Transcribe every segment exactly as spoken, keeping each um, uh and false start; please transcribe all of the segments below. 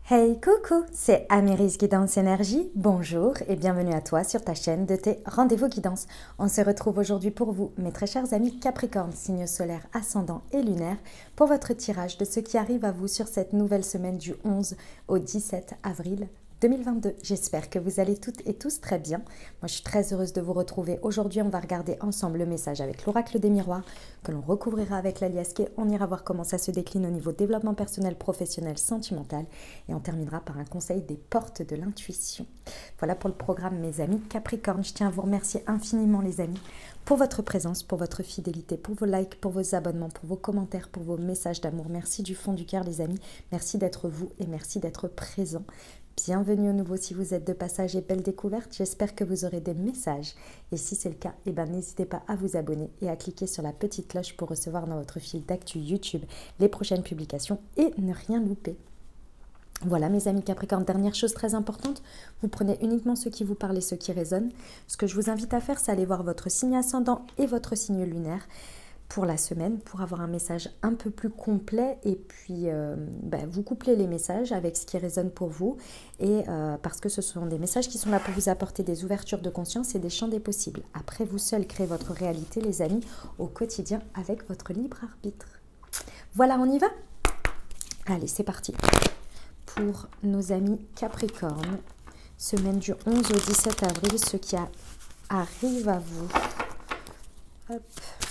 Hey coucou, c'est Améris Guidance Énergie, bonjour et bienvenue à toi sur ta chaîne de tes rendez-vous guidance. On se retrouve aujourd'hui pour vous, mes très chers amis Capricorne, signe solaire, ascendant et lunaire, pour votre tirage de ce qui arrive à vous sur cette nouvelle semaine du onze au dix-sept avril deux mille vingt-deux. J'espère que vous allez toutes et tous très bien. Moi, je suis très heureuse de vous retrouver. Aujourd'hui, on va regarder ensemble le message avec l'oracle des miroirs que l'on recouvrira avec l'aliasqué. On ira voir comment ça se décline au niveau développement personnel, professionnel, sentimental. Et on terminera par un conseil des portes de l'intuition. Voilà pour le programme, mes amis Capricorne. Je tiens à vous remercier infiniment, les amis, pour votre présence, pour votre fidélité, pour vos likes, pour vos abonnements, pour vos commentaires, pour vos messages d'amour. Merci du fond du cœur, les amis. Merci d'être vous et merci d'être présents. Bienvenue au nouveau si vous êtes de passage et belle découverte. J'espère que vous aurez des messages. Et si c'est le cas, eh ben, n'hésitez pas à vous abonner et à cliquer sur la petite cloche pour recevoir dans votre fil d'actu YouTube les prochaines publications et ne rien louper. Voilà mes amis Capricorne, dernière chose très importante, vous prenez uniquement ce qui vous parle et ce qui résonne. Ce que je vous invite à faire, c'est aller voir votre signe ascendant et votre signe lunaire pour la semaine, pour avoir un message un peu plus complet et puis euh, ben, vous couplez les messages avec ce qui résonne pour vous et euh, parce que ce sont des messages qui sont là pour vous apporter des ouvertures de conscience et des champs des possibles. Après, vous seul créez votre réalité, les amis, au quotidien avec votre libre arbitre. Voilà, on y va? Allez, c'est parti. Pour nos amis Capricorne, semaine du onze au dix-sept avril, ce qui a, arrive à vous. Hop.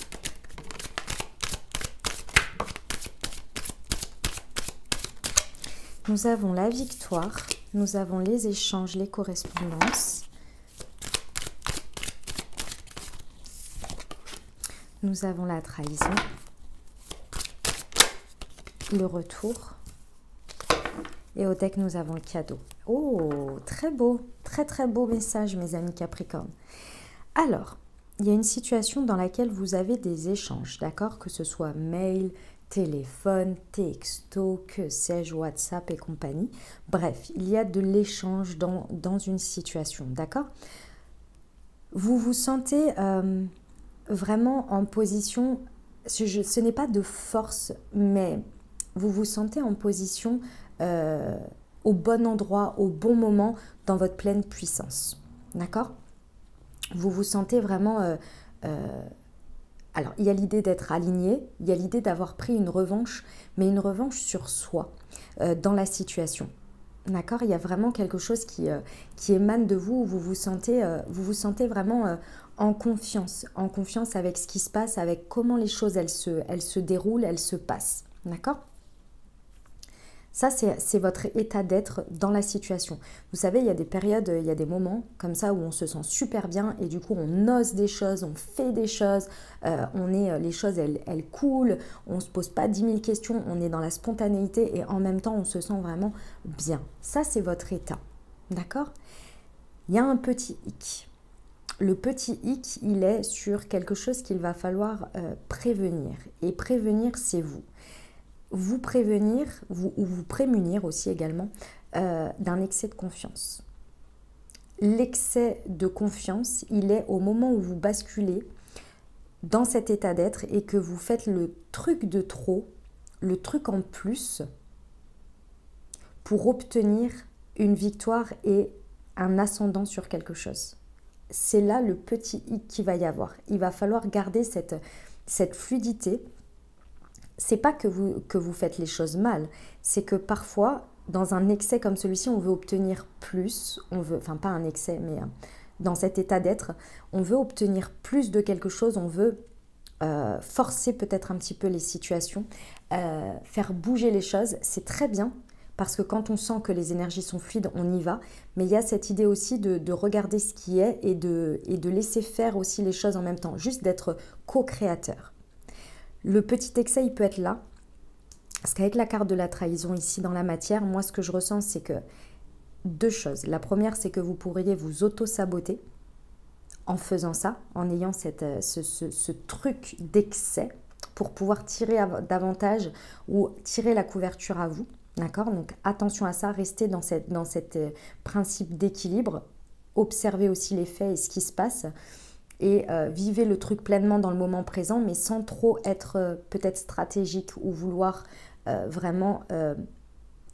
Nous avons la victoire, nous avons les échanges, les correspondances. Nous avons la trahison, le retour. Et au deck, nous avons le cadeau. Oh, très beau, très très beau message, mes amis Capricorne. Alors, il y a une situation dans laquelle vous avez des échanges, d'accord? Que ce soit mail, téléphone, texto, que sais-je, WhatsApp et compagnie. Bref, il y a de l'échange dans, dans une situation, d'accord? Vous vous sentez euh, vraiment en position, ce, ce n'est pas de force, mais vous vous sentez en position euh, au bon endroit, au bon moment, dans votre pleine puissance, d'accord? Vous vous sentez vraiment... Euh, euh, Alors, il y a l'idée d'être aligné, il y a l'idée d'avoir pris une revanche, mais une revanche sur soi, euh, dans la situation. D'accord? Il y a vraiment quelque chose qui, euh, qui émane de vous, où vous vous sentez, euh, vous vous sentez vraiment euh, en confiance, en confiance avec ce qui se passe, avec comment les choses, elles se, elles se déroulent, elles se passent. D'accord? Ça, c'est votre état d'être dans la situation. Vous savez, il y a des périodes, il y a des moments comme ça où on se sent super bien et du coup, on ose des choses, on fait des choses, euh, on est, les choses, elles, elles coulent, on ne se pose pas dix mille questions, on est dans la spontanéité et en même temps, on se sent vraiment bien. Ça, c'est votre état. D'accord? Il y a un petit hic. Le petit hic, il est sur quelque chose qu'il va falloir euh, prévenir. Et prévenir, c'est vous. Vous prévenir vous, ou vous prémunir aussi également euh, d'un excès de confiance. L'excès de confiance, il est au moment où vous basculez dans cet état d'être et que vous faites le truc de trop, le truc en plus pour obtenir une victoire et un ascendant sur quelque chose. C'est là le petit hic qu'il va y avoir. Il va falloir garder cette, cette fluidité. C'est pas que vous, que vous faites les choses mal, c'est que parfois, dans un excès comme celui-ci, on veut obtenir plus, on veut, enfin pas un excès, mais dans cet état d'être, on veut obtenir plus de quelque chose, on veut euh, forcer peut-être un petit peu les situations, euh, faire bouger les choses, c'est très bien, parce que quand on sent que les énergies sont fluides, on y va, mais il y a cette idée aussi de, de regarder ce qui est et de, et de laisser faire aussi les choses en même temps, juste d'être co-créateur. Le petit excès, il peut être là, parce qu'avec la carte de la trahison ici dans la matière, moi ce que je ressens, c'est que deux choses. La première, c'est que vous pourriez vous auto-saboter en faisant ça, en ayant cette, ce, ce, ce truc d'excès pour pouvoir tirer davantage ou tirer la couverture à vous. D'accord? Donc attention à ça, restez dans cette, dans cette principe d'équilibre, observez aussi les faits et ce qui se passe. Et euh, vivez le truc pleinement dans le moment présent, mais sans trop être euh, peut-être stratégique ou vouloir euh, vraiment euh,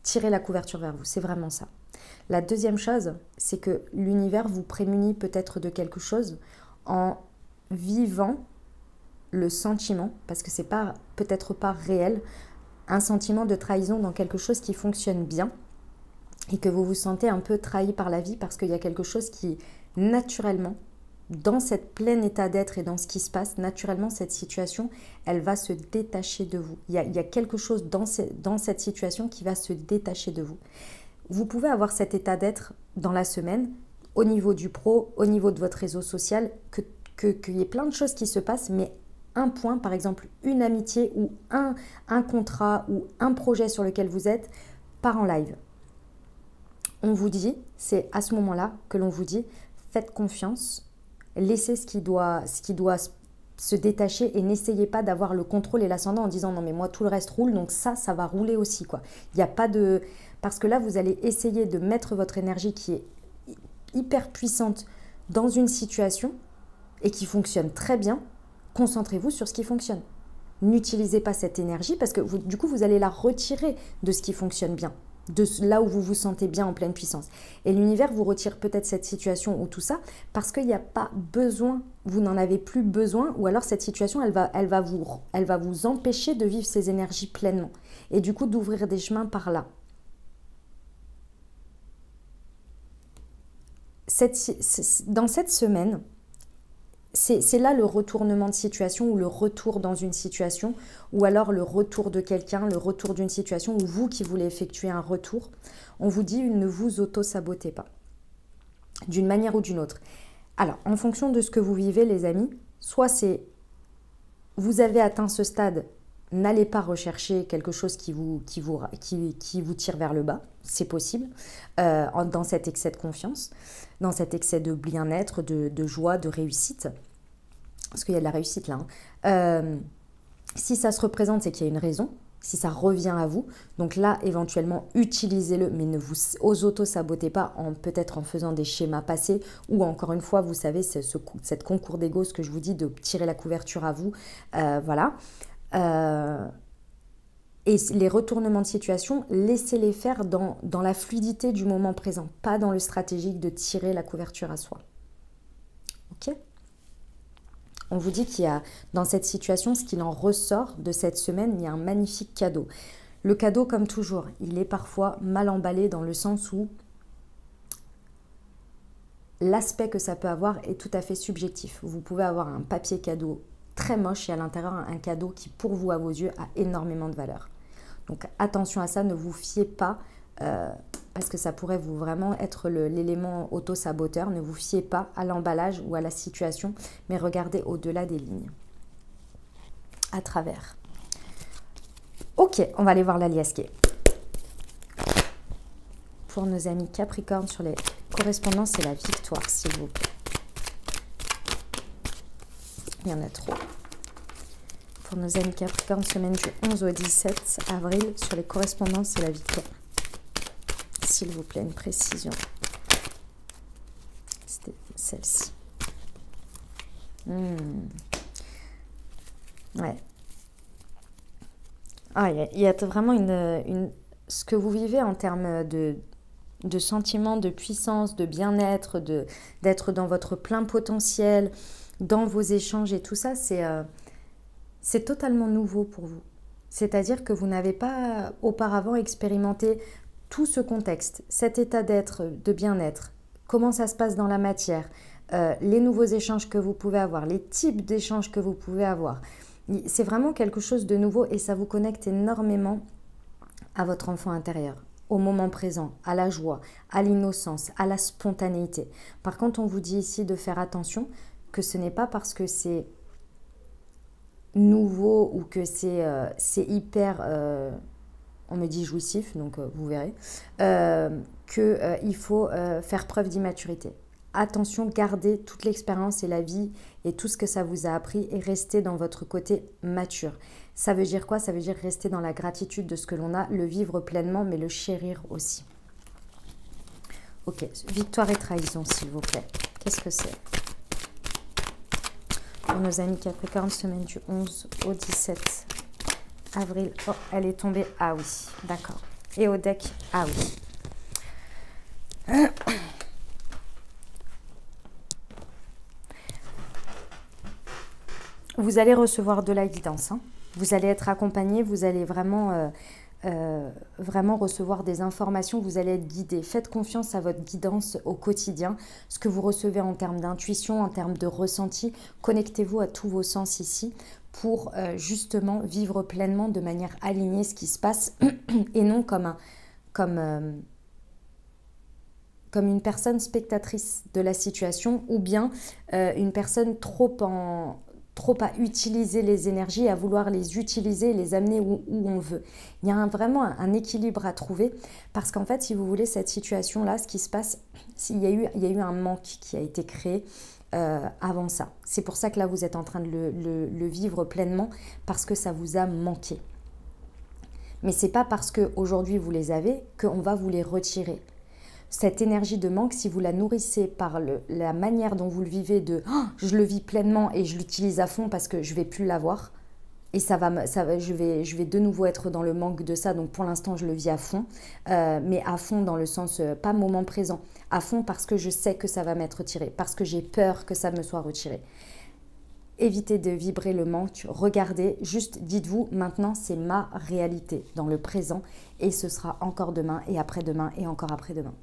tirer la couverture vers vous. C'est vraiment ça. La deuxième chose, c'est que l'univers vous prémunit peut-être de quelque chose en vivant le sentiment, parce que c'est pas peut-être pas réel, un sentiment de trahison dans quelque chose qui fonctionne bien et que vous vous sentez un peu trahi par la vie parce qu'il y a quelque chose qui, naturellement, dans cette plein état d'être et dans ce qui se passe, naturellement, cette situation, elle va se détacher de vous. Il y a, il y a quelque chose dans, ce, dans cette situation qui va se détacher de vous. Vous pouvez avoir cet état d'être dans la semaine, au niveau du pro, au niveau de votre réseau social, que, que, qu'il y ait plein de choses qui se passent, mais un point, par exemple, une amitié ou un, un contrat ou un projet sur lequel vous êtes, part en live. On vous dit, c'est à ce moment-là que l'on vous dit, faites confiance, laissez ce qui doit, ce qui doit se détacher et n'essayez pas d'avoir le contrôle et l'ascendant en disant non mais moi tout le reste roule, donc ça, ça va rouler aussi, quoi. Il n'y a pas de... Parce que là, vous allez essayer de mettre votre énergie qui est hyper puissante dans une situation et qui fonctionne très bien. Concentrez-vous sur ce qui fonctionne. N'utilisez pas cette énergie parce que vous, du coup, vous allez la retirer de ce qui fonctionne bien, de là où vous vous sentez bien en pleine puissance. Et l'univers vous retire peut-être cette situation ou tout ça parce qu'il n'y a pas besoin, vous n'en avez plus besoin, ou alors cette situation, elle va, elle va vous, elle va vous empêcher de vivre ces énergies pleinement et du coup d'ouvrir des chemins par là. Cette, dans cette semaine, c'est là le retournement de situation ou le retour dans une situation ou alors le retour de quelqu'un, le retour d'une situation ou vous qui voulez effectuer un retour. On vous dit ne vous auto-sabotez pas d'une manière ou d'une autre. Alors, en fonction de ce que vous vivez, les amis, soit c'est vous avez atteint ce stade, n'allez pas rechercher quelque chose qui vous, qui vous, qui, qui vous tire vers le bas, c'est possible, euh, dans cet excès de confiance, dans cet excès de bien-être, de, de joie, de réussite, parce qu'il y a de la réussite là. Hein. Euh, si ça se représente, c'est qu'il y a une raison, si ça revient à vous, donc là, éventuellement, utilisez-le, mais ne vous auto-sabotez pas, en, peut-être en faisant des schémas passés, ou encore une fois, vous savez, ce, ce, cette concours d'ego, ce que je vous dis, de tirer la couverture à vous, euh, voilà. Euh, et les retournements de situation, laissez-les faire dans, dans la fluidité du moment présent, pas dans le stratégique de tirer la couverture à soi. Ok ? On vous dit qu'il y a, dans cette situation, ce qu'il en ressort de cette semaine, il y a un magnifique cadeau. Le cadeau, comme toujours, il est parfois mal emballé dans le sens où l'aspect que ça peut avoir est tout à fait subjectif. Vous pouvez avoir un papier cadeau très moche et à l'intérieur un cadeau qui pour vous à vos yeux a énormément de valeur. Donc attention à ça, ne vous fiez pas euh, parce que ça pourrait vous vraiment être l'élément auto-saboteur. Ne vous fiez pas à l'emballage ou à la situation, mais regardez au-delà des lignes, à travers. Ok, on va aller voir la liasquée. Pour nos amis Capricorne sur les correspondances et la victoire, s'il vous plaît. Il y en a trop. Pour nos amis Capricorne, semaine du onze au dix-sept avril, sur les correspondances et la victoire. S'il vous plaît, une précision. C'était celle-ci. Mmh. Ouais. Ah, il y a, il y a vraiment une, une... Ce que vous vivez en termes de... de sentiments, de puissance, de bien-être, de, d'être dans votre plein potentiel, dans vos échanges et tout ça, c'est euh, c'est totalement nouveau pour vous. C'est-à-dire que vous n'avez pas auparavant expérimenté tout ce contexte, cet état d'être, de bien-être, comment ça se passe dans la matière, euh, les nouveaux échanges que vous pouvez avoir, les types d'échanges que vous pouvez avoir. C'est vraiment quelque chose de nouveau et ça vous connecte énormément à votre enfant intérieur, au moment présent, à la joie, à l'innocence, à la spontanéité. Par contre, on vous dit ici de faire attention que ce n'est pas parce que c'est nouveau ou que c'est euh, c'est hyper, euh, on me dit jouissif, donc euh, vous verrez, euh, qu'il euh, faut euh, faire preuve d'immaturité. Attention, gardez toute l'expérience et la vie et tout ce que ça vous a appris et restez dans votre côté mature. Ça veut dire quoi? Ça veut dire rester dans la gratitude de ce que l'on a, le vivre pleinement, mais le chérir aussi. Ok, victoire et trahison, s'il vous plaît. Qu'est-ce que c'est? Pour nos amis Capricorne, semaine du onze au dix-sept avril. Oh, elle est tombée. Ah oui, d'accord. Et au deck, ah oui. Vous allez recevoir de la guidance. Hein. Vous allez être accompagné, vous allez vraiment, euh, euh, vraiment recevoir des informations, vous allez être guidé. Faites confiance à votre guidance au quotidien. Ce que vous recevez en termes d'intuition, en termes de ressenti, connectez-vous à tous vos sens ici pour euh, justement vivre pleinement de manière alignée ce qui se passe et non comme, un, comme, euh, comme une personne spectatrice de la situation ou bien euh, une personne trop en... trop à utiliser les énergies, à vouloir les utiliser, les amener où, où on veut. Il y a un, vraiment un, un équilibre à trouver parce qu'en fait, si vous voulez, cette situation-là, ce qui se passe, il y a eu, il y a eu un manque qui a été créé euh, avant ça. C'est pour ça que là, vous êtes en train de le, le, le vivre pleinement parce que ça vous a manqué. Mais ce n'est pas parce qu'aujourd'hui, vous les avez qu'on va vous les retirer. Cette énergie de manque, si vous la nourrissez par le, la manière dont vous le vivez de oh, « je le vis pleinement et je l'utilise à fond parce que je ne vais plus l'avoir » et ça va, ça va, je, vais, je vais de nouveau être dans le manque de ça, donc pour l'instant je le vis à fond, euh, mais à fond dans le sens, euh, pas moment présent, à fond parce que je sais que ça va m'être retiré, parce que j'ai peur que ça me soit retiré. Évitez de vibrer le manque, regardez, juste dites-vous maintenant c'est ma réalité dans le présent et ce sera encore demain et après-demain et encore après-demain.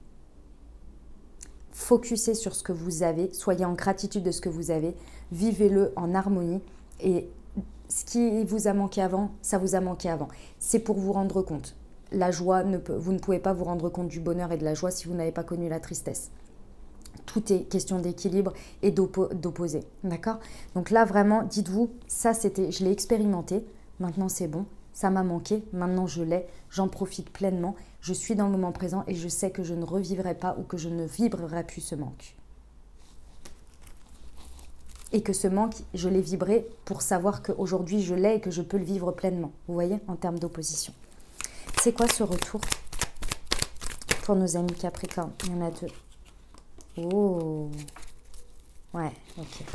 Focussez sur ce que vous avez, soyez en gratitude de ce que vous avez, vivez-le en harmonie et ce qui vous a manqué avant, ça vous a manqué avant. C'est pour vous rendre compte. La joie, ne peut, vous ne pouvez pas vous rendre compte du bonheur et de la joie si vous n'avez pas connu la tristesse. Tout est question d'équilibre et d'opposé, d'accord? Donc là, vraiment, dites-vous, ça c'était, je l'ai expérimenté, maintenant c'est bon. Ça m'a manqué, maintenant je l'ai, j'en profite pleinement, je suis dans le moment présent et je sais que je ne revivrai pas ou que je ne vibrerai plus ce manque. Et que ce manque, je l'ai vibré pour savoir qu'aujourd'hui je l'ai et que je peux le vivre pleinement. Vous voyez, en termes d'opposition. C'est quoi ce retour pour nos amis Capricorne? Il y en a deux. Oh, ouais, ok.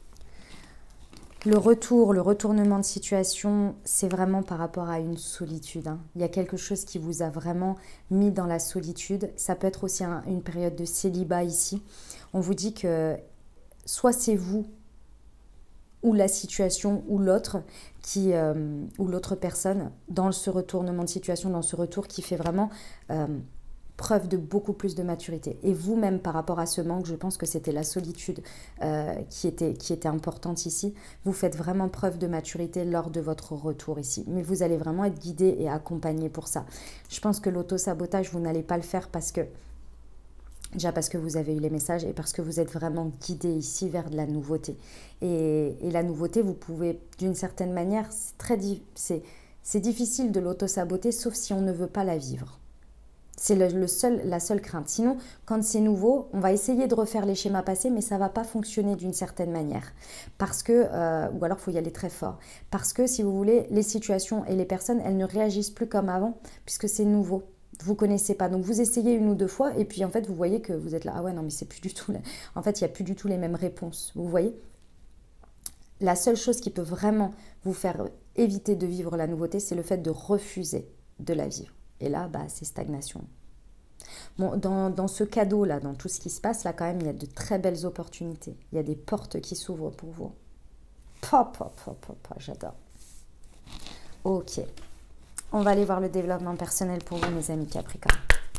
Le retour, le retournement de situation, c'est vraiment par rapport à une solitude. Hein. Il y a quelque chose qui vous a vraiment mis dans la solitude. Ça peut être aussi un, une période de célibat ici. On vous dit que soit c'est vous ou la situation ou l'autre qui euh, ou l'autre personne dans ce retournement de situation, dans ce retour qui fait vraiment euh, preuve de beaucoup plus de maturité. Et vous-même, par rapport à ce manque, je pense que c'était la solitude euh, qui, était, qui était importante ici. Vous faites vraiment preuve de maturité lors de votre retour ici. Mais vous allez vraiment être guidé et accompagné pour ça. Je pense que l'auto-sabotage, vous n'allez pas le faire parce que, déjà parce que vous avez eu les messages et parce que vous êtes vraiment guidé ici vers de la nouveauté. Et, et la nouveauté, vous pouvez, d'une certaine manière, c'est très c'est, c'est difficile de l'auto-saboter, sauf si on ne veut pas la vivre. C'est le, le seul, la seule crainte. Sinon, quand c'est nouveau, on va essayer de refaire les schémas passés, mais ça ne va pas fonctionner d'une certaine manière. Parce que, euh, ou alors il faut y aller très fort. Parce que, si vous voulez, les situations et les personnes, elles ne réagissent plus comme avant, puisque c'est nouveau. Vous ne connaissez pas. Donc, vous essayez une ou deux fois, et puis en fait, vous voyez que vous êtes là. Ah ouais, non, mais c'est plus du tout... En fait, il n'y a plus du tout les mêmes réponses. Vous voyez ? La seule chose qui peut vraiment vous faire éviter de vivre la nouveauté, c'est le fait de refuser de la vivre. Et là, bah, c'est stagnation. Bon, dans, dans ce cadeau-là, dans tout ce qui se passe, là, quand même, il y a de très belles opportunités. Il y a des portes qui s'ouvrent pour vous. Pop, pop, pop, pop, pop, j'adore. Ok. On va aller voir le développement personnel pour vous, mes amis Capricorne.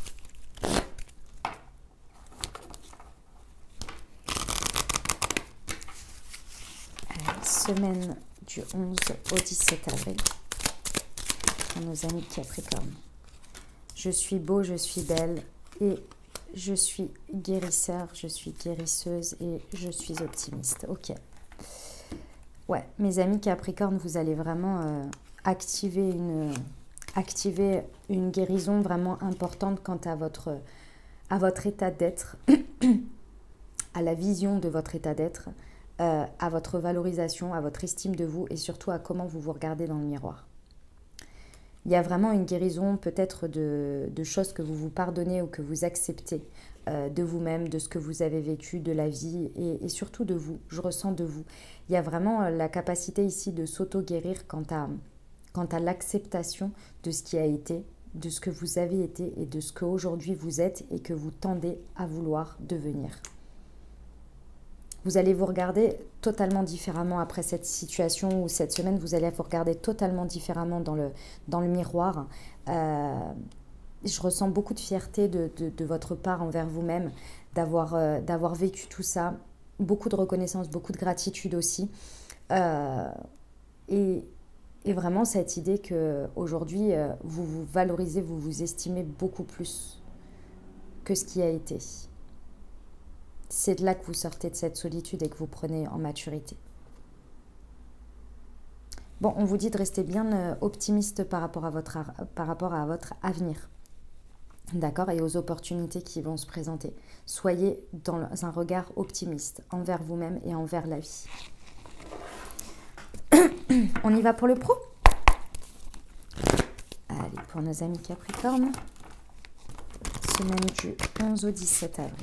Allez, semaine du onze au dix-sept avril pour nos amis Capricorne. Je suis beau, je suis belle et je suis guérisseur, je suis guérisseuse et je suis optimiste. Ok. Ouais, mes amis Capricorne, vous allez vraiment euh, activer, une, activer une guérison vraiment importante quant à votre, à votre état d'être, à la vision de votre état d'être, euh, à votre valorisation, à votre estime de vous et surtout à comment vous vous regardez dans le miroir. Il y a vraiment une guérison peut-être de, de choses que vous vous pardonnez ou que vous acceptez euh, de vous-même, de ce que vous avez vécu, de la vie et, et surtout de vous. Je ressens de vous. Il y a vraiment la capacité ici de s'auto-guérir quant à, quant à l'acceptation de ce qui a été, de ce que vous avez été et de ce qu'aujourd'hui vous êtes et que vous tendez à vouloir devenir. Vous allez vous regarder totalement différemment après cette situation ou cette semaine. Vous allez vous regarder totalement différemment dans le, dans le miroir. Euh, je ressens beaucoup de fierté de, de, de votre part envers vous-même, d'avoir euh, d'avoir vécu tout ça. Beaucoup de reconnaissance, beaucoup de gratitude aussi. Euh, et, et vraiment cette idée qu'aujourd'hui, euh, vous vous valorisez, vous vous estimez beaucoup plus que ce qui a été. C'est de là que vous sortez de cette solitude et que vous prenez en maturité. Bon, on vous dit de rester bien optimiste par rapport à votre, par rapport à votre avenir. D'accord? Et aux opportunités qui vont se présenter. Soyez dans un regard optimiste envers vous-même et envers la vie. On y va pour le pro? Allez, pour nos amis Capricorne. Semaine du onze au dix-sept avril.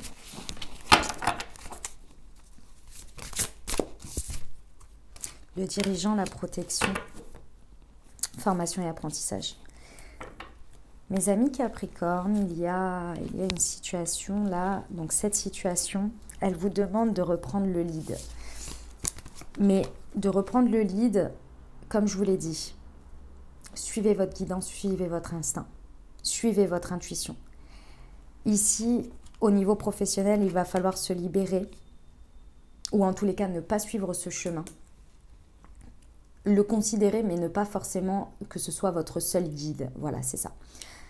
Le dirigeant, la protection, formation et apprentissage. Mes amis Capricorne, il y a, il y a une situation là. Donc cette situation, elle vous demande de reprendre le lead. Mais de reprendre le lead, comme je vous l'ai dit, suivez votre guidance, suivez votre instinct, suivez votre intuition. Ici, au niveau professionnel, il va falloir se libérer, ou en tous les cas ne pas suivre ce chemin. Le considérer, mais ne pas forcément que ce soit votre seul guide. Voilà, c'est ça.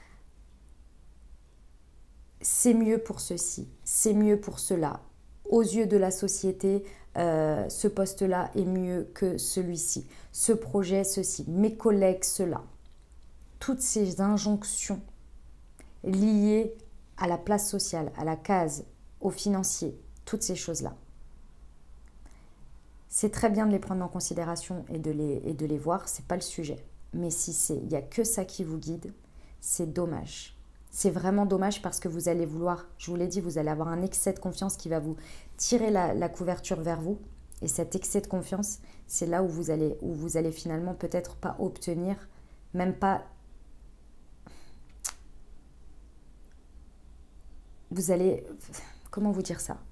C'est mieux pour ceci, c'est mieux pour cela. Aux yeux de la société, euh, ce poste-là est mieux que celui-ci. Ce projet, ceci. Mes collègues, cela. Toutes ces injonctions liées à la place sociale, à la case, au financier, toutes ces choses-là. C'est très bien de les prendre en considération et de les, et de les voir, c'est pas le sujet. Mais si c'est, il n'y a que ça qui vous guide, c'est dommage. C'est vraiment dommage parce que vous allez vouloir, je vous l'ai dit, vous allez avoir un excès de confiance qui va vous tirer la, la couverture vers vous. Et cet excès de confiance, c'est là où vous allez, où vous allez finalement peut-être pas obtenir, même pas... Vous allez... Comment vous dire ça?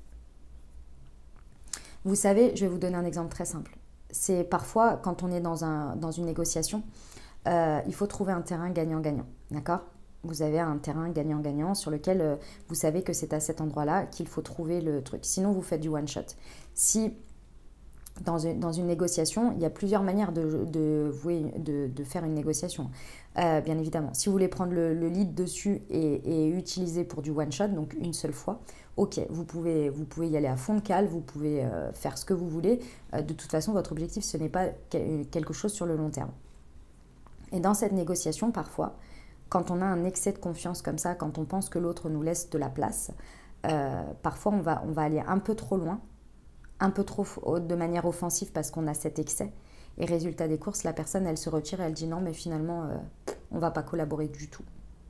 Vous savez, je vais vous donner un exemple très simple. C'est parfois, quand on est dans, un, dans une négociation, euh, il faut trouver un terrain gagnant-gagnant, d'accord? Vous avez un terrain gagnant-gagnant sur lequel euh, vous savez que c'est à cet endroit-là qu'il faut trouver le truc. Sinon, vous faites du one-shot. Si dans une, dans une négociation, il y a plusieurs manières de, de, de, de faire une négociation, euh, bien évidemment. Si vous voulez prendre le, le lead dessus et, et utiliser pour du one-shot, donc une seule fois, ok, vous pouvez, vous pouvez y aller à fond de cale, vous pouvez euh, faire ce que vous voulez. Euh, de toute façon, votre objectif, ce n'est pas quelque chose sur le long terme. Et dans cette négociation, parfois, quand on a un excès de confiance comme ça, quand on pense que l'autre nous laisse de la place, euh, parfois on va, on va aller un peu trop loin, un peu trop de manière offensive parce qu'on a cet excès. Et résultat des courses, la personne, elle se retire et elle dit non, mais finalement, euh, on ne va pas collaborer du tout.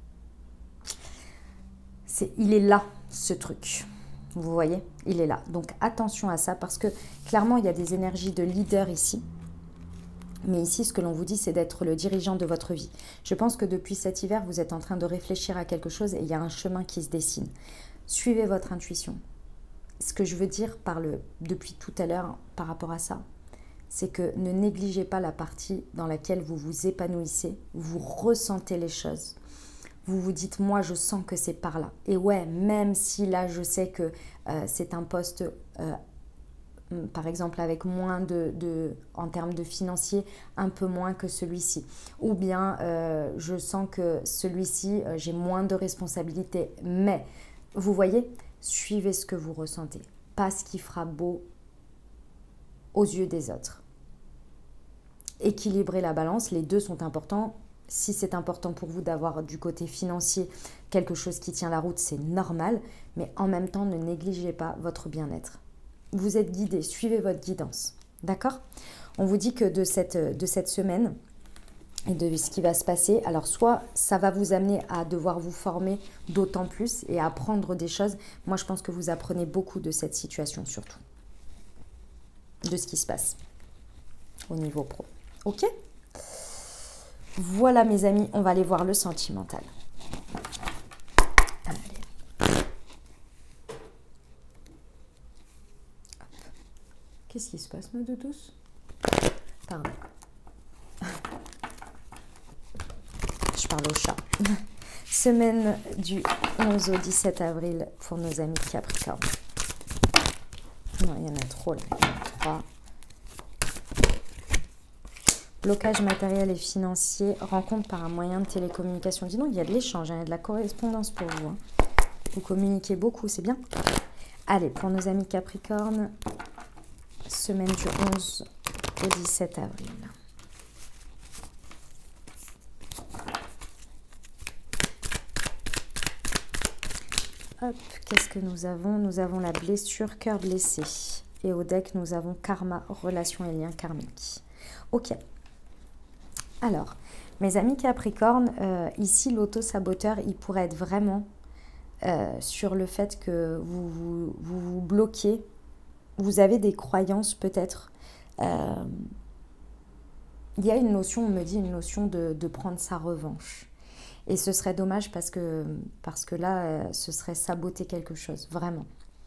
C'est, il est là, ce truc. Vous voyez, il est là. Donc attention à ça parce que clairement, il y a des énergies de leader ici. Mais ici, ce que l'on vous dit, c'est d'être le dirigeant de votre vie. Je pense que depuis cet hiver, vous êtes en train de réfléchir à quelque chose et il y a un chemin qui se dessine. Suivez votre intuition. Ce que je veux dire par le, depuis tout à l'heure par rapport à ça, c'est que ne négligez pas la partie dans laquelle vous vous épanouissez, vous ressentez les choses. Vous vous dites, moi, je sens que c'est par là. Et ouais, même si là, je sais que euh, c'est un poste... Euh, par exemple avec moins de, de, en termes de financier, un peu moins que celui-ci. Ou bien euh, je sens que celui-ci, euh, j'ai moins de responsabilités. Mais, vous voyez, suivez ce que vous ressentez. Pas ce qui fera beau aux yeux des autres. Équilibrez la balance, les deux sont importants. Si c'est important pour vous d'avoir du côté financier quelque chose qui tient la route, c'est normal. Mais en même temps, ne négligez pas votre bien-être. Vous êtes guidé, suivez votre guidance, d'accord? On vous dit que de cette, de cette semaine et de ce qui va se passer, alors soit ça va vous amener à devoir vous former d'autant plus et à apprendre des choses. Moi, je pense que vous apprenez beaucoup de cette situation surtout, de ce qui se passe au niveau pro. Ok? Voilà mes amis, on va aller voir le sentimental. Qu'est-ce qui se passe, ma douce? Pardon. Je parle au chat. Semaine du onze au dix-sept avril pour nos amis Capricorne. Non, il y en a trop là. Il y en a trois. Blocage matériel et financier. Rencontre par un moyen de télécommunication. Dis donc, il y a de l'échange, hein, il y a de la correspondance pour vous. Hein. Vous communiquez beaucoup, c'est bien. Allez, pour nos amis Capricorne, semaine du onze au dix-sept avril. Hop, qu'est-ce que nous avons? Nous avons la blessure, cœur blessé. Et au deck, nous avons karma, relation et lien karmique. Ok. Alors, mes amis Capricorne, euh, ici, l'auto-saboteur, il pourrait être vraiment euh, sur le fait que vous vous, vous vous bloquez. Vous avez des croyances peut-être. Euh, il y a une notion, on me dit, une notion de, de prendre sa revanche. Et ce serait dommage parce que, parce que là, euh, ce serait saboter quelque chose, vraiment.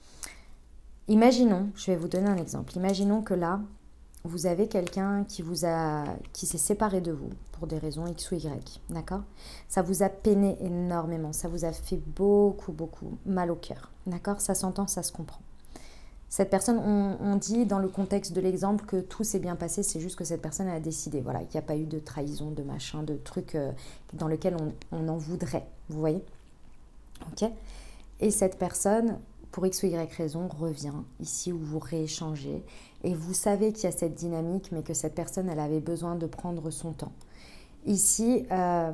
Imaginons, je vais vous donner un exemple. Imaginons que là, vous avez quelqu'un qui vous a, qui s'est séparé de vous pour des raisons X ou Y, d'accord? Ça vous a peiné énormément, ça vous a fait beaucoup, beaucoup mal au cœur, d'accord? Ça s'entend, ça se comprend. Cette personne, on, on dit dans le contexte de l'exemple que tout s'est bien passé, c'est juste que cette personne a décidé, voilà, qu'il n'y a pas eu de trahison, de machin, de trucs euh, dans lesquels on, on en voudrait, vous voyez? Ok? Et cette personne, pour X ou Y raison, revient ici où vous rééchangez et vous savez qu'il y a cette dynamique, mais que cette personne, elle avait besoin de prendre son temps. Ici, euh,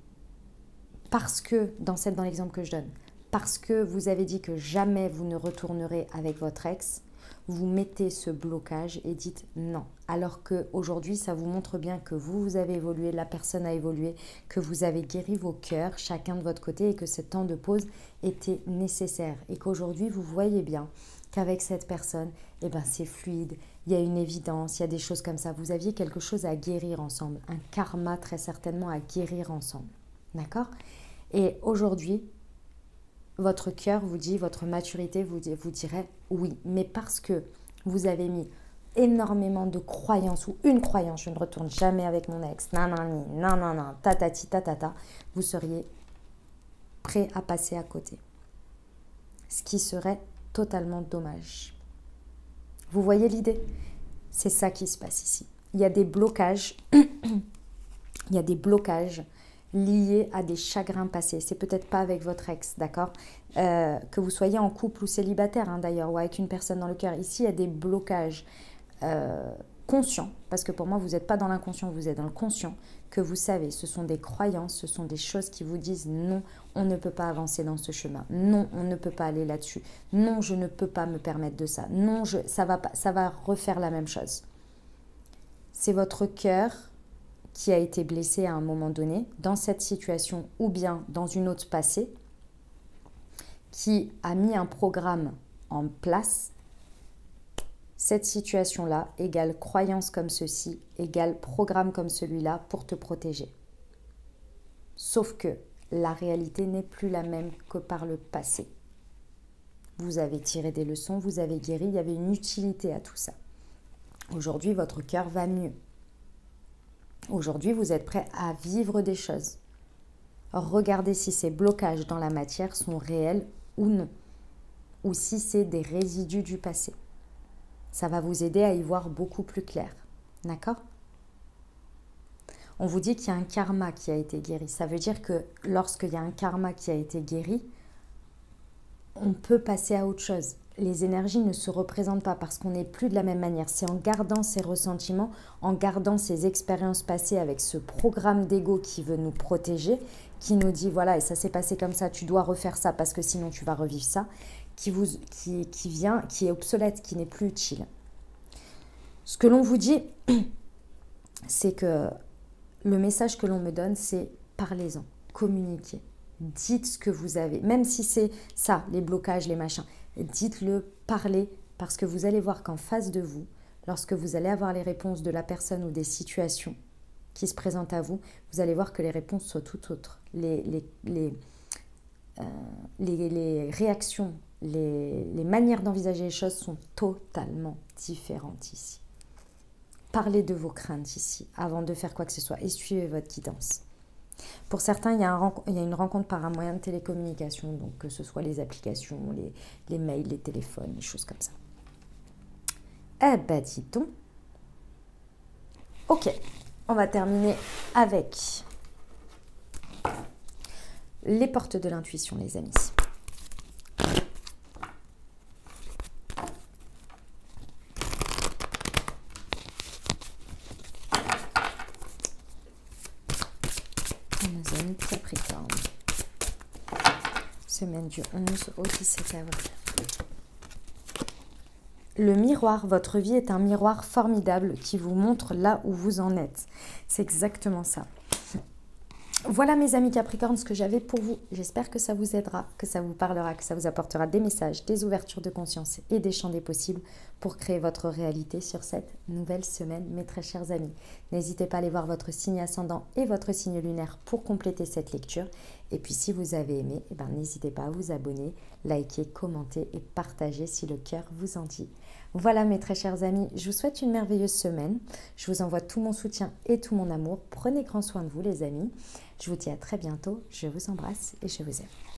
parce que, dans, cette, dans l'exemple que je donne, parce que vous avez dit que jamais vous ne retournerez avec votre ex, vous mettez ce blocage et dites non. Alors qu'aujourd'hui, ça vous montre bien que vous, vous avez évolué, la personne a évolué, que vous avez guéri vos cœurs, chacun de votre côté, et que ce temps de pause était nécessaire. Et qu'aujourd'hui, vous voyez bien qu'avec cette personne, eh ben, c'est fluide, il y a une évidence, il y a des choses comme ça. Vous aviez quelque chose à guérir ensemble, un karma très certainement à guérir ensemble. D'accord? Et aujourd'hui, votre cœur vous dit, votre maturité vous, dit, vous dirait oui. Mais parce que vous avez mis énormément de croyances ou une croyance, je ne retourne jamais avec mon ex, nanani, nanana, tatati, tatata, vous seriez prêt à passer à côté. Ce qui serait totalement dommage. Vous voyez l'idée? C'est ça qui se passe ici. Il y a des blocages, il y a des blocages liés à des chagrins passés. C'est peut-être pas avec votre ex, d'accord? euh, Que vous soyez en couple ou célibataire, hein, d'ailleurs, ou avec une personne dans le cœur. Ici, il y a des blocages euh, conscients, parce que pour moi, vous n'êtes pas dans l'inconscient, vous êtes dans le conscient, que vous savez, ce sont des croyances, ce sont des choses qui vous disent non, on ne peut pas avancer dans ce chemin. Non, on ne peut pas aller là-dessus. Non, je ne peux pas me permettre de ça. Non, je, ça va pas, ça va refaire la même chose. C'est votre cœur qui a été blessé à un moment donné, dans cette situation ou bien dans une autre passée, qui a mis un programme en place. Cette situation-là égale croyance comme ceci, égale programme comme celui-là pour te protéger. Sauf que la réalité n'est plus la même que par le passé. Vous avez tiré des leçons, vous avez guéri, il y avait une utilité à tout ça. Aujourd'hui, votre cœur va mieux. Aujourd'hui, vous êtes prêt à vivre des choses. Regardez si ces blocages dans la matière sont réels ou non. Ou si c'est des résidus du passé. Ça va vous aider à y voir beaucoup plus clair. D'accord? On vous dit qu'il y a un karma qui a été guéri. Ça veut dire que lorsqu'il y a un karma qui a été guéri, on peut passer à autre chose. Les énergies ne se représentent pas parce qu'on n'est plus de la même manière. C'est en gardant ces ressentiments, en gardant ces expériences passées avec ce programme d'ego qui veut nous protéger, qui nous dit voilà, et ça s'est passé comme ça, tu dois refaire ça parce que sinon tu vas revivre ça, qui, vous, qui, qui vient, qui est obsolète, qui n'est plus utile. Ce que l'on vous dit, c'est que le message que l'on me donne, c'est parlez-en, communiquez. Dites ce que vous avez, même si c'est ça, les blocages, les machins. Dites-le, parlez, parce que vous allez voir qu'en face de vous, lorsque vous allez avoir les réponses de la personne ou des situations, qui se présentent à vous, vous allez voir que les réponses sont tout autres. Les, les, les, euh, les, les réactions, les, les manières d'envisager les choses sont totalement différentes ici. Parlez de vos craintes ici, avant de faire quoi que ce soit, et suivez votre guidance. Pour certains, il y, a un, il y a une rencontre par un moyen de télécommunication, donc que ce soit les applications, les, les mails, les téléphones, les choses comme ça. Eh ben, dis donc. Ok, on va terminer avec les portes de l'intuition, les amis. Nos amis Capricorne. Semaine du onze au dix-sept avril. Le miroir, votre vie est un miroir formidable qui vous montre là où vous en êtes. C'est exactement ça. Voilà mes amis Capricorne, ce que j'avais pour vous. J'espère que ça vous aidera, que ça vous parlera, que ça vous apportera des messages, des ouvertures de conscience et des champs des possibles pour créer votre réalité sur cette nouvelle semaine, mes très chers amis. N'hésitez pas à aller voir votre signe ascendant et votre signe lunaire pour compléter cette lecture. Et puis si vous avez aimé, eh ben, n'hésitez pas à vous abonner, liker, commenter et partager si le cœur vous en dit. Voilà mes très chers amis, je vous souhaite une merveilleuse semaine. Je vous envoie tout mon soutien et tout mon amour. Prenez grand soin de vous les amis. Je vous dis à très bientôt. Je vous embrasse et je vous aime.